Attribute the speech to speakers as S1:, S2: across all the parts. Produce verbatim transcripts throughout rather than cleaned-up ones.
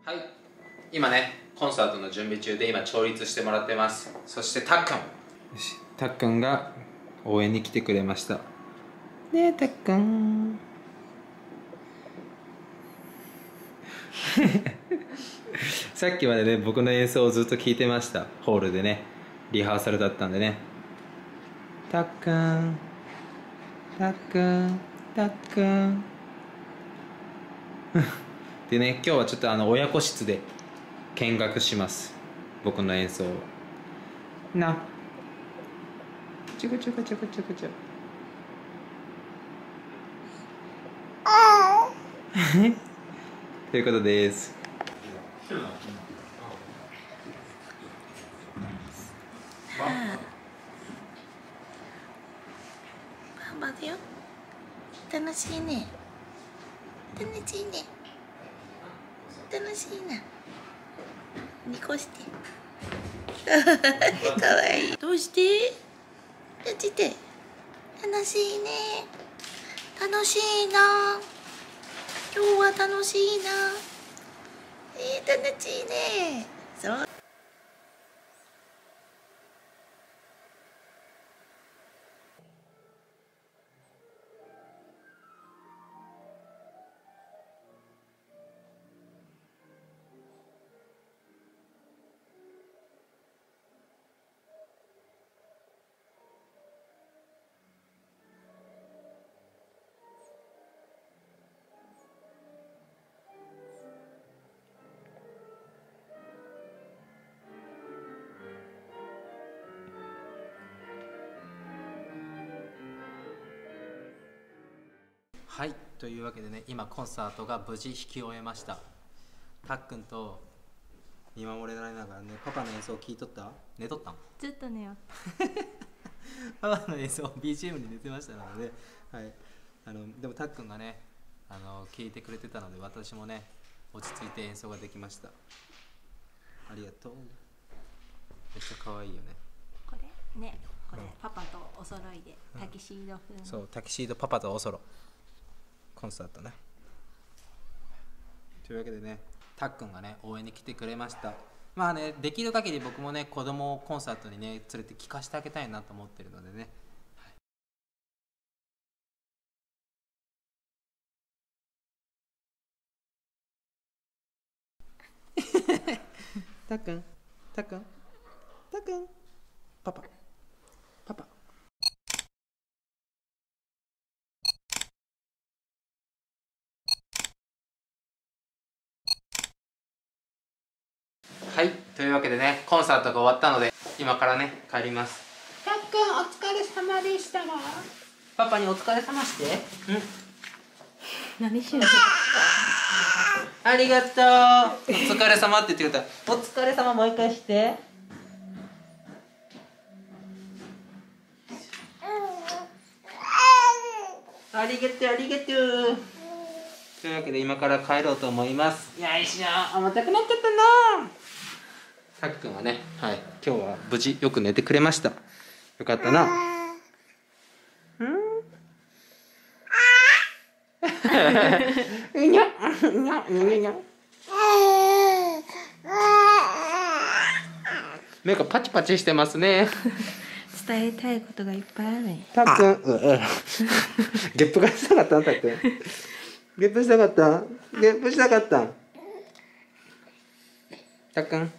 S1: はい、今ねコンサートの準備中で今調律してもらってます。そしてたっくん、よしたっくんが応援に来てくれましたね。えたっくんさっきまでね僕の演奏をずっと聴いてました。ホールでねリハーサルだったんでね。たっくんたっくんたっくんでね、今日はちょっとあの親子室で見学します、僕の演奏をな。ちょこちょこちょこちょこちょこということです。
S2: パパだよ。楽しいね。楽しいね。楽しいな。ニコして。かわいい。どうして？どうして？楽しいね。楽しいな。今日は楽しいな。えー、楽しいね。そう。
S1: はい、というわけでね、今コンサートが無事弾き終えました。たっくんと見守られながらね、パパの演奏聞いとった？寝とったん？
S3: ずっと寝よう。
S1: パパの演奏 ビージーエム に寝てましたので、はい、あのでもたっくんがねあの聞いてくれてたので、私もね落ち着いて演奏ができました。ありがとう。めっちゃ可愛いよね。
S3: これね、これ、
S1: うん、
S3: パパとお揃いでタキシード風の、うん、
S1: そう、タキシードパパとおそろコンサートね。というわけでね、たっくんがね応援に来てくれました。まあね、できる限り僕もね子供をコンサートにね連れて聴かせてあげたいなと思ってるのでね、たっくんたっくんたっくんパパパパはい、というわけでねコンサートが終わったので今からね帰ります。たっくんお疲れ様でしたわ。パパにお疲れ様して。うん、
S3: 何しよう。
S1: ありがとう。お疲れ様って言ってくれた。お疲れ様もう一回して。ありがとうありがとう。というわけで今から帰ろうと思います。よいしょ、重たくなっちゃったな。たっくんはね、はい、今日は無事よく寝てくれました。よかったな。うん。うにゃうにゃうにゃ。目がパチパチしてますね。
S3: 伝えたいことがいっぱいあるね。
S1: たっくん、ううゲップがしたかったたっくん。ゲップしたかったゲップしたかったたっくん。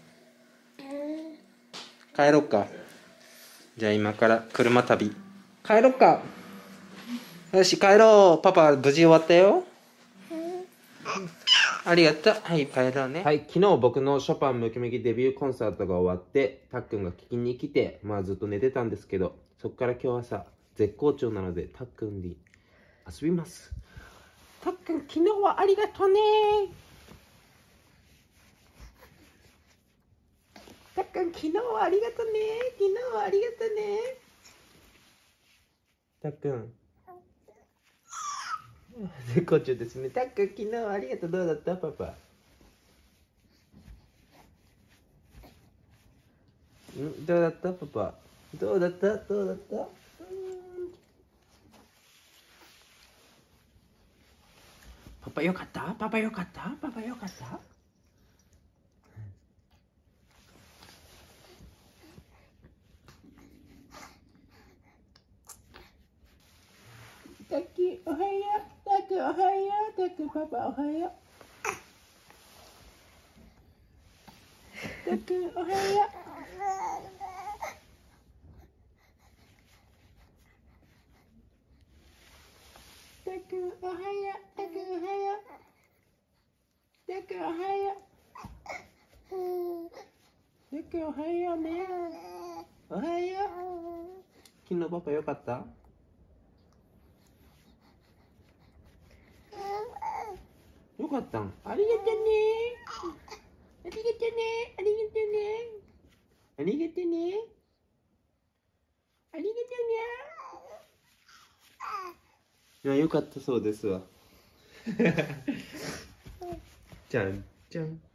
S1: 帰ろっか。じゃあ今から車旅帰ろっか。よし帰ろう。パパ無事終わったよ。ありがとう。はい、帰ろうね。はい、昨日僕のショパンムキムキデビューコンサートが終わってたっくんが聞きに来て、まあずっと寝てたんですけど、そこから今日朝絶好調なのでたっくんに遊びます。たっくん昨日はありがとうね。たっくん昨日はありがとうね。昨日はありがとうね。たっくん絶好調ですね。たっくん昨日はありがとう。どうだったパパ。んどうだったパパ。どうだったどうだった。パパよかったパパよかったパパよかったタッキーおはよう。タックおはよう。タックパパおはよう。タックおはよう。タックおはよう。タックおはよう。タックおはよう。タックおはようね。おはよう。昨日パパよかった？よかったん。ありがとね。ありがとね。ありがとね。ありがとね。ありがとね。いや、よかったそうですわ。じゃんじゃん。